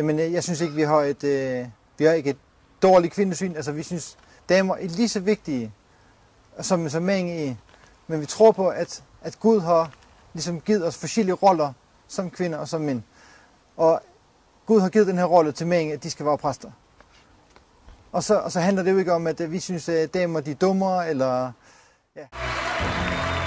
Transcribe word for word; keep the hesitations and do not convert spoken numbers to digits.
Jamen, jeg synes ikke, vi har et, øh, vi har ikke et dårligt kvindesyn. Altså, vi synes, damer er lige så vigtige som, som mænd i. Men vi tror på, at, at Gud har ligesom givet os forskellige roller som kvinder og som mænd. Og Gud har givet den her rolle til mænd, at de skal være præster. Og så, og så handler det jo ikke om, at vi synes, at damer de er dummere, eller... Ja.